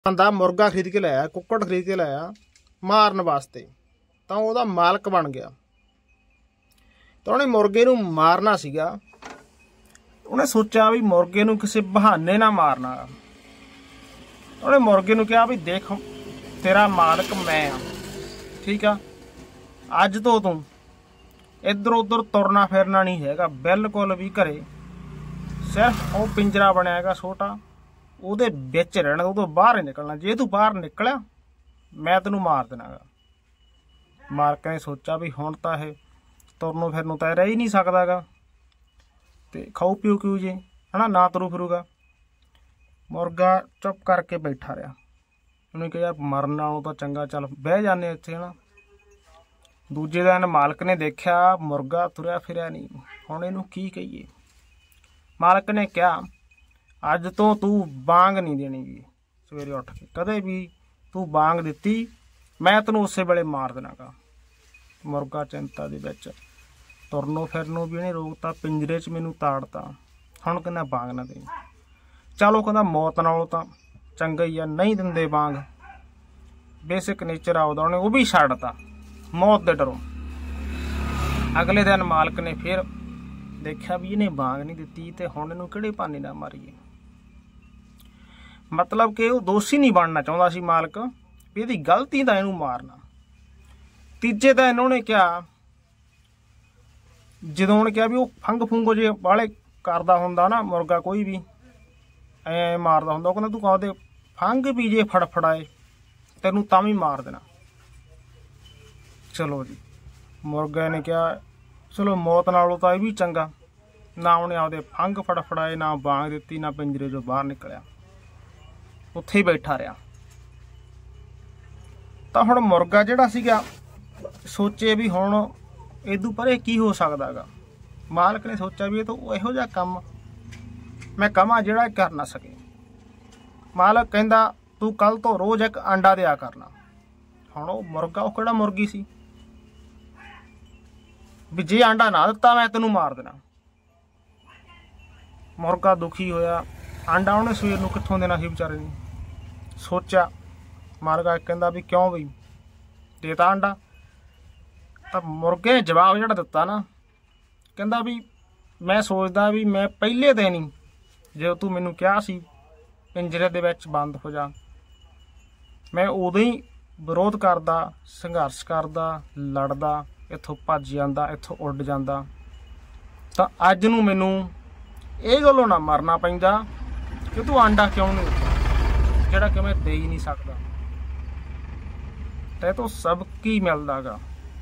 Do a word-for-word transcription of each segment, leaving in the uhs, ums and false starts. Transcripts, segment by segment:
बंदा मुर्गा खरीद के लाया, कुक्कड़ खरीद के लाया मारन वास्ते, तो वह मालक बन गया। तो उन्हें मुर्गे नूं मारना सीगा। उन्हें सोचा भी मुर्गे नूं किसी बहाने ना मारना। उन्हें मुर्गे नूं कहा भी देख तेरा मालक मैं हाँ, ठीक है, अज तो तू इधर उधर तुरना फिरना नहीं हैगा, बिल्कुल भी घरे सिर्फ वो पिंजरा बनया छोटा, ਉਹਦੇ ਵਿੱਚ ਰਹਿਣਾ, ਉਹ ਤੋਂ ਬਾਹਰ नहीं निकलना। जे तू बाहर निकलिया मैं तेनू मार देना गा। मालक ने सोचा भी हुण तां इह तुरनों फिरनों तां रह ही नहीं सकदा गा, ते खाऊ पीऊ क्यों जे है ना, ना तुरू फिरूगा। मुर्गा चुप करके बैठा रहा। उन्हें कहा यार मरन नालों तां चंगा चल बह जाने इत्थे, है ना। दूजे दिन मालक ने देखा मुर्गा तुरया फिरया नहीं, हुण इहनूं की कहीए। मालक ने कहा अज तो तू बांग नहीं देनी गी, सवेरे उठ के कदे भी तू बांग दिती मैं तेनू उस वेले मार देना गा। मुर्गा चिंता दे विच तुरनों फिरनों भी नहीं रोकता, पिंजरे च मैनू ताड़ता, हुण कहंदा बांग ना दे। चलो कहंदा मौत नालों तां चंगा ही आ नहीं दिंदे बांग। बेसिक नेचर आउदा उहने वो भी छड्डता मौत दे डरों। अगले दिन मालक ने फिर देखा भी इहने बांग नहीं दिती ते हुण इहनूं किहड़े भाने नाल मारीए। मतलब कि वह दोषी नहीं बनना चाहता सी मालक, भी इहदी गलती दा इहनूं मारना। तीजे दिन इन्होंने क्या जदों उन्हें कहा भी वो फंग फुंग जे वाले करदा हुंदा ना मुर्गा, कोई भी ऐ मारदा हुंदा, कहंदा तू कहदे फंग भी जे फड़फड़ाए तैनूं तां भी मार देना। चलो जी, मुर्गे ने कहा चलो मौत नालों तां भी चंगा, ना उन्हें आपदे फंग फड़फड़ाए, ना बांग दित्ती, ना पिंजरे चों बाहर निकलिया, उत्थे ही बैठा रहा। तो हुण मुर्गा जिहड़ा सीगा सोचे भी हुण इदू परे की हो सकदा गा। मालक ने सोचा भी तो इहो जिहा काम मैं कमां जिहड़ा कर ना सके। मालक कहंदा तू कल तो रोज़ एक अंडा दिया करना। हुण वो मुर्गा वो किहड़ा मुर्गी सी भी जे अंडा ना दिता मैं तेनू मार देना। मुर्गा दुखी होया, अंडा उन्हें सवेर नूं कित्थों देना सी बेचारे ने। सोचा मुर्गा कहंदा भी क्यों बई देता अंडा। तो मुर्गे ने जवाब जिहड़ा दिता ना, कहंदा भी मैं सोचदा भी मैं पहले दिन ही जो तू मैनूं कहा सी पिंजरे दे विच बंद हो जा, मैं उदों ही विरोध करदा, संघर्ष करदा, लड़दा, इत्थों भज जांदा, इत्थों उड़ जांदा, तां अज नूं मैनूं इह गल्लों ना मरना पैंदा कि तू अंडा क्यों नहीं दिता जिहड़ा कि मैं दे ही नहीं सकदा। ते तो सब की मिलदा गा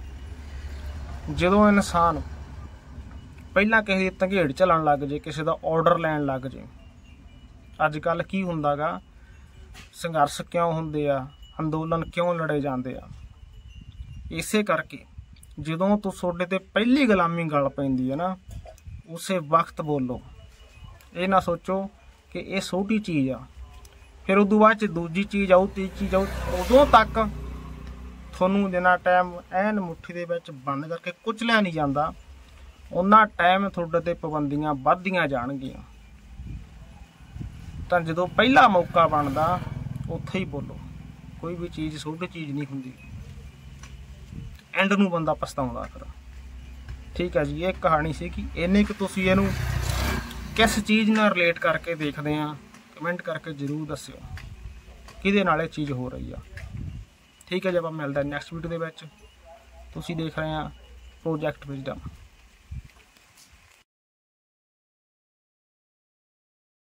जदों इंसान पहलां किसी दी धंगेड़ झलन लग जे, किसी दा ऑर्डर लैण लग जे। अजकल की हुंदा गा, संघर्ष क्यों हुंदे आ, अंदोलन क्यों लड़े जांदे आ, इसे करके जदों तो सोडे ते पहली गुलामी गल पैंदी है ना, उसे वक्त बोलो। ये ना सोचो कि ये छोटी चीज़ आ, फिर उदों बाद दूजी चीज़ आऊ, तीजी चीज़ आऊ, उदों तक थोनू जिन्ना टाइम एन मुट्ठी दे विच बंद करके कुचलिया नहीं जाता, उन्ना टाइम थोड़े ते पाबंदियां वधदियां जाणगियां। तां जदों पहला मौका बनदा उत्थे ही बोलो। कोई भी चीज़ छोटी चीज़ नहीं हुंदी, एंड नूं बंदा पछताउंदा फिर। ठीक है जी, ये कहानी सी कि इन्ने कि तुसीं इहनूं किस चीज़ नाल रिलेट करके देखदे आ, कमेंट करके जरूर दस्सिओ किहदे नाल इह चीज़ हो रही है। ठीक है जी, आपां मिलदे नैक्सट वीडियो दे विच। तुसीं देख रहे हैं प्रोजैक्ट विजडम।